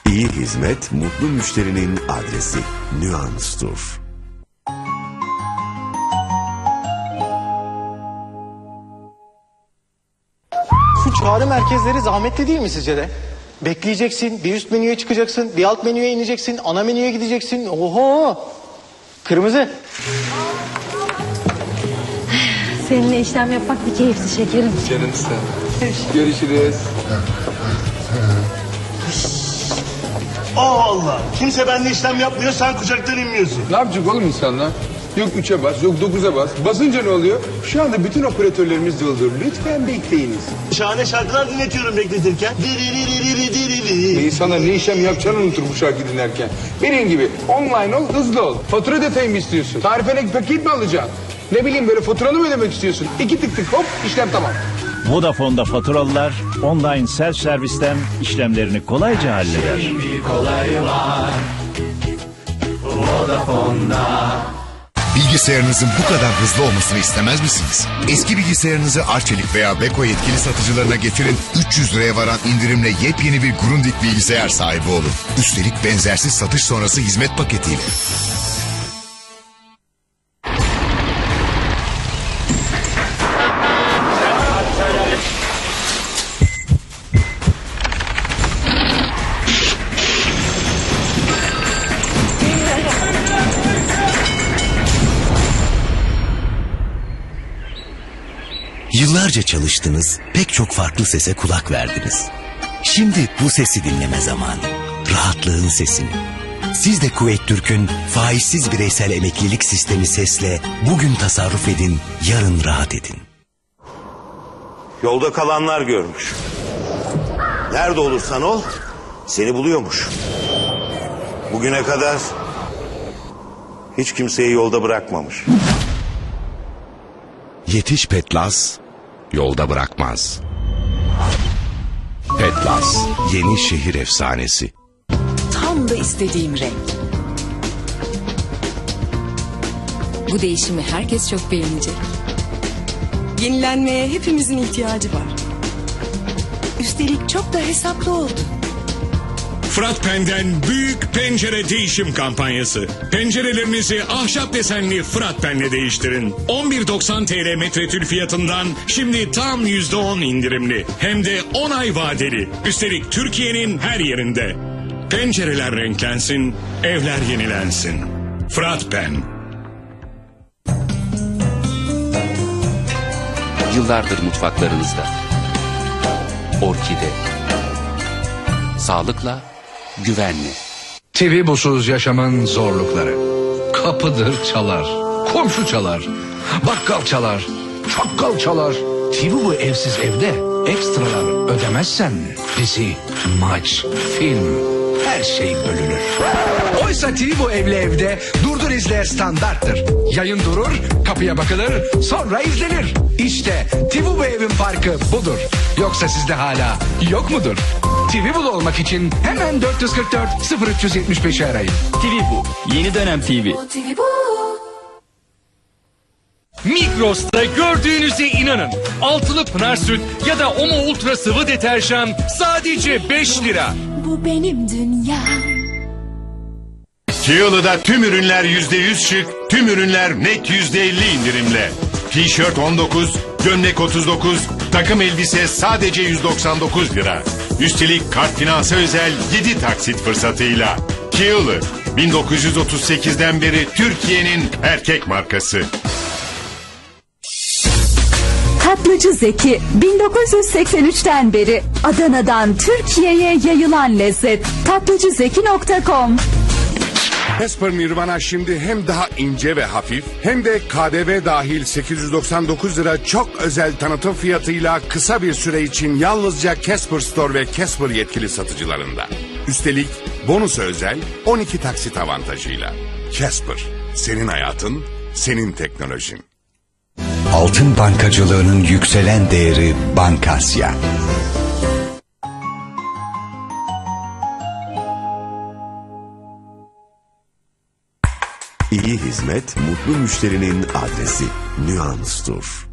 İyi hizmet, mutlu müşterinin adresi. Nüans'tur. Şu çağrı merkezleri zahmetli değil mi sizce de? Bekleyeceksin, bir üst menüye çıkacaksın, bir alt menüye ineceksin, ana menüye gideceksin. Oho! Kırmızı. Seninle işlem yapmak bir keyifli şekerim. Canım sen. Görüşürüz. Allah Allah. Kimse benimle işlem yapmıyor, sen kucaktan inmiyorsun. Ne yapacak oğlum insanlar? Yok 3'e bas, yok 9'a bas. Basınca ne oluyor? Şu anda bütün operatörlerimiz yoldur. Lütfen bekleyiniz. Şahane şarkılar dinletiyorum bekletirken. İnsanlar ne işlem yapacağını unutur bu şarkı dinlerken. Benim gibi online ol, hızlı ol. Fatura detayı mı istiyorsun? Tarifene paket mi alacaksın? Ne bileyim böyle faturalı mı ödemek istiyorsun? 2 tık tık hop işlem tamam. Vodafone'da faturalılar online self servisten işlemlerini kolayca halleder. Şimdi kolayı var Vodafone'da. Bilgisayarınızın bu kadar hızlı olmasını istemez misiniz? Eski bilgisayarınızı Arçelik veya Beko yetkili satıcılarına getirin, 300 liraya varan indirimle yepyeni bir Grundig bilgisayar sahibi olun. Üstelik benzersiz satış sonrası hizmet paketiyle. Yıllarca çalıştınız, pek çok farklı sese kulak verdiniz. Şimdi bu sesi dinleme zamanı. Rahatlığın sesini. Siz de Kuveyt Türk'ün faizsiz bireysel emeklilik sistemi SES'le bugün tasarruf edin, yarın rahat edin. Yolda kalanlar görmüş. Nerede olursan ol, seni buluyormuş. Bugüne kadar hiç kimseyi yolda bırakmamış. Yetiş Petlas, yolda bırakmaz. Petlas, yeni şehir efsanesi. Tam da istediğim renk. Bu değişimi herkes çok beğenecek. Yenilenmeye hepimizin ihtiyacı var. Üstelik çok da hesaplı oldu. Fıratpen'den büyük pencere değişim kampanyası. Pencerelerinizi ahşap desenli Fıratpen'le değiştirin. 11.90 TL metreküp fiyatından şimdi tam %10 indirimli. Hem de 10 ay vadeli. Üstelik Türkiye'nin her yerinde. Pencereler renklensin, evler yenilensin. Fıratpen. Yıllardır mutfaklarınızda. Orkide. Sağlıkla, güvenli. TV busuz yaşamın zorlukları. Kapıdır çalar, komşu çalar, bakkal çalar, çakkal çalar. TV bu evsiz evde ekstralar ödemezsen dizi, maç, film her şey bölünür. Oysa TV bu evli evde durdur izle standarttır. Yayın durur, kapıya bakılır, sonra izlenir. İşte TV bu evin farkı budur. Yoksa sizde hala yok mudur? TV Bul olmak için hemen 444 0375'i arayın. TV Bu, yeni dönem TV. Migros'ta gördüğünüze inanın. Altılı Pınar Süt ya da Omo Ultra sıvı deterjan sadece 5 lira. Bu benim dünyam. Kiyalı'da tüm ürünler %100 şık, tüm ürünler net %50 indirimle. Tişört 19, gömlek 39, takım elbise sadece 199 lira. Üstelik kart finansı özel 7 taksit fırsatıyla. Kiyalı, 1938'den beri Türkiye'nin erkek markası. Tatlıcı Zeki, 1983'ten beri Adana'dan Türkiye'ye yayılan lezzet. tatlıcızeki.com. Casper Nirvana şimdi hem daha ince ve hafif hem de KDV dahil 899 lira çok özel tanıtım fiyatıyla kısa bir süre için yalnızca Casper Store ve Casper yetkili satıcılarında. Üstelik bonus özel 12 taksit avantajıyla. Casper, senin hayatın, senin teknolojin. Altın bankacılığının yükselen değeri Bankasya. İyi hizmet, mutlu müşterinin adresi. Nüans'tur.